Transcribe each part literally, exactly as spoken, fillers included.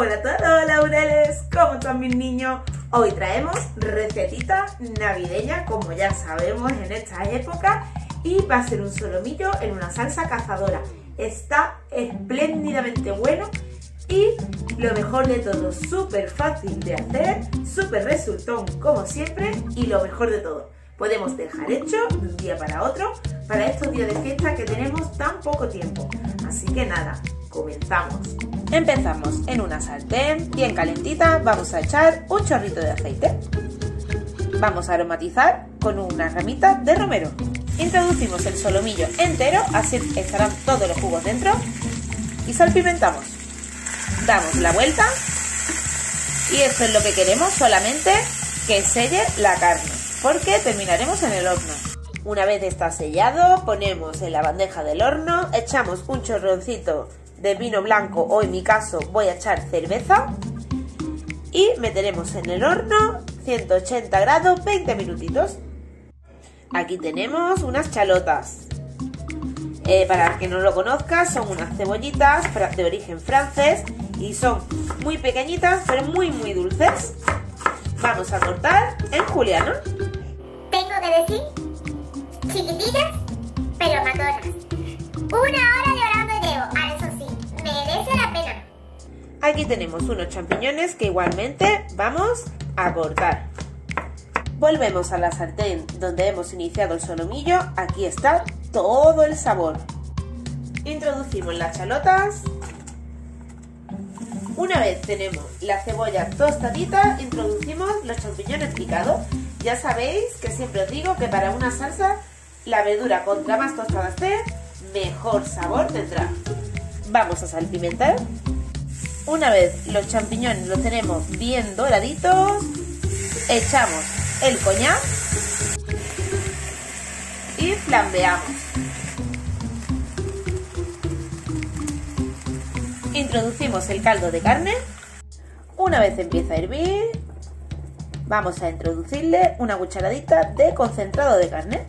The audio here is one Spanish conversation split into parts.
Hola a todos, laureles, ¿cómo están mis niños? Hoy traemos recetita navideña, como ya sabemos en esta época, y va a ser un solomillo en una salsa cazadora. Está espléndidamente bueno y lo mejor de todo, súper fácil de hacer, súper resultón como siempre, y lo mejor de todo, podemos dejar hecho de un día para otro para estos días de fiesta que tenemos tan poco tiempo. Así que nada, comenzamos. Empezamos en una sartén bien calentita, vamos a echar un chorrito de aceite. Vamos a aromatizar con unas ramitas de romero. Introducimos el solomillo entero, así estarán todos los jugos dentro, y salpimentamos. Damos la vuelta y esto es lo que queremos, solamente que selle la carne, porque terminaremos en el horno. Una vez está sellado, ponemos en la bandeja del horno, echamos un chorroncito de vino blanco, o en mi caso voy a echar cerveza, y meteremos en el horno ciento ochenta grados veinte minutitos. Aquí tenemos unas chalotas. Eh, para el que no lo conozca, son unas cebollitas de origen francés y son muy pequeñitas pero muy muy dulces. Vamos a cortar en juliana. Tengo que decir, chiquitillas pero matonas. Una hora de orando llevo, a eso sí, merece la pena. Aquí tenemos unos champiñones que igualmente vamos a cortar. Volvemos a la sartén donde hemos iniciado el solomillo. Aquí está todo el sabor. Introducimos las chalotas. Una vez tenemos la cebolla tostadita, introducimos los champiñones picados. Ya sabéis que siempre os digo que para una salsa la verdura contra más tostada esté, mejor sabor tendrá. Vamos a salpimentar. Una vez los champiñones los tenemos bien doraditos, echamos el coñac y flambeamos. Introducimos el caldo de carne. Una vez empieza a hervir, vamos a introducirle una cucharadita de concentrado de carne.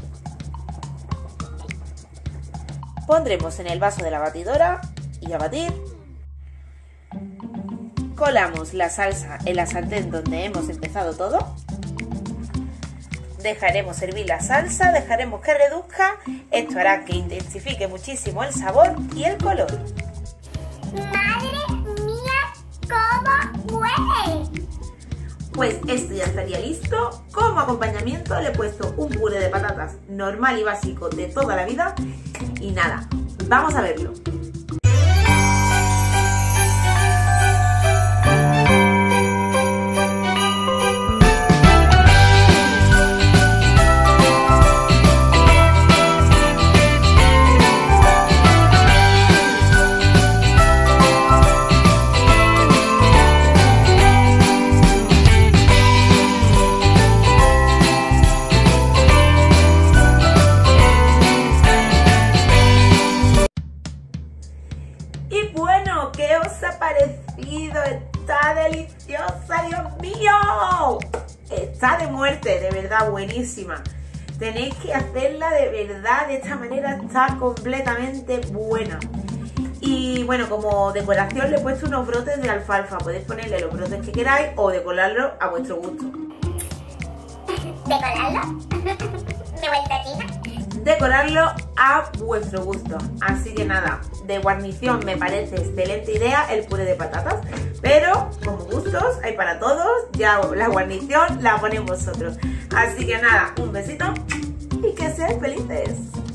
Pondremos en el vaso de la batidora y a batir. Colamos la salsa en la sartén donde hemos empezado todo. Dejaremos hervir la salsa, dejaremos que reduzca. Esto hará que intensifique muchísimo el sabor y el color. ¡Madre mía! ¿Cómo huele? Pues esto ya estaría listo. Como acompañamiento le he puesto un puré de patatas normal y básico de toda la vida. Y nada, vamos a verlo. ¿Qué os ha parecido? Está deliciosa, Dios mío. Está de muerte, de verdad, buenísima. Tenéis que hacerla de verdad, de esta manera está completamente buena. Y bueno, como decoración le he puesto unos brotes de alfalfa. Podéis ponerle los brotes que queráis o decorarlo a vuestro gusto. ¿Decorarlo? ¿De vueltecina? Decorarlo a vuestro gusto. Así que nada, de guarnición me parece excelente idea el puré de patatas, pero como gustos hay para todos, ya la guarnición la ponéis vosotros. Así que nada, un besito y que seáis felices.